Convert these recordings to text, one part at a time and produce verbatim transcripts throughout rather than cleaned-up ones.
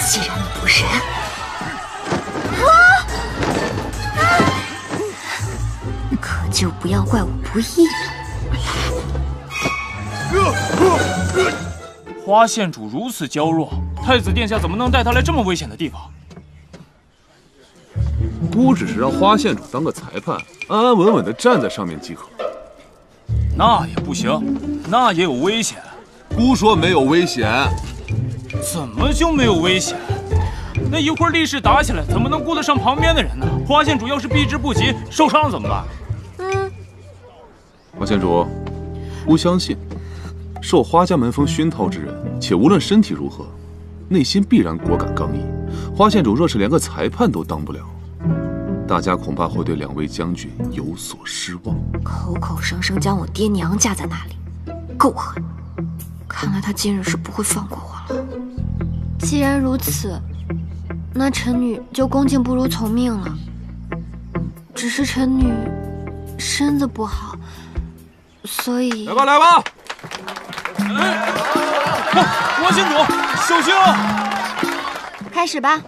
既然你不仁，啊啊、可就不要怪我不义了。花县主如此娇弱，太子殿下怎么能带他来这么危险的地方？ 姑只是让花县主当个裁判，安安稳稳地站在上面即可。 那也不行，那也有危险。 姑说没有危险。 怎么就没有危险？那一会儿力士打起来，怎么能顾得上旁边的人呢？花县主要是避之不及，受伤了怎么办？ 嗯， 花县主，姑相信，受花家门风熏陶之人，且无论身体如何，内心必然果敢刚毅。花县主若是连个裁判都当不了，大家恐怕会对两位将军有所失望。 口口声声将我爹娘架在那里，够狠！看来他今日是不会放过我了。 既然如此，那臣女就恭敬不如从命了。只是臣女身子不好，所以…… 来吧，来吧！ 哎，花县主，小心啊！ 开始吧。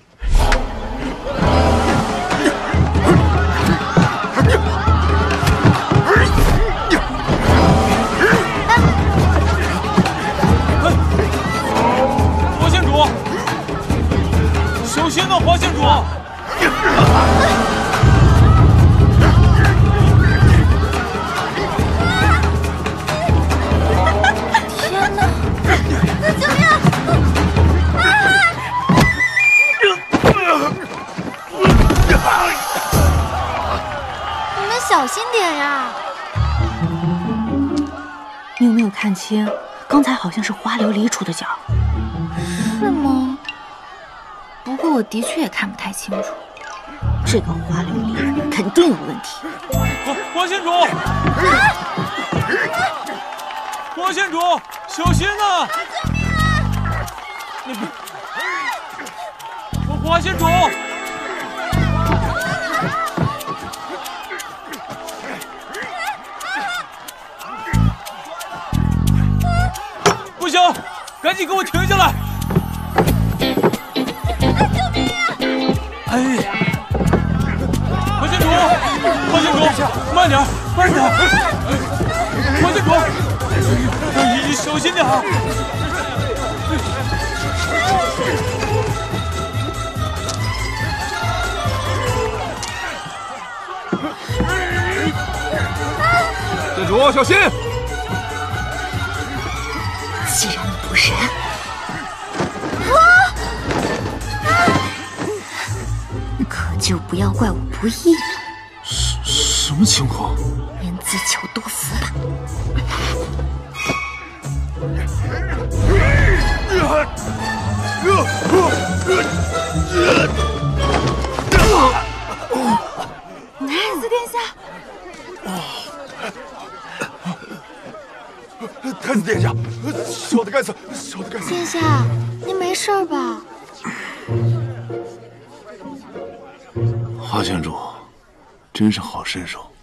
小心啊，花县主！天哪！救命！你们小心点呀！ 你有没有看清？刚才好像是花琉璃出的脚。 是吗？ 不过我的确也看不太清楚，这个花琉璃肯定有问题。 花花县主，花县主，小心呐！ 救命啊！ 你别，花县主，不行，赶紧给我停下来！ 哎，花县主，花县主，慢点，慢点！花县主，你小心点啊！ 县主，小心！ 既然你不仁。 就不要怪我不义了。 什什么情况？ 便自求多福吧。 太子殿下， 太子殿下，小的该死，小的该死。 殿下，您没事吧？ 花县主，真是好身手。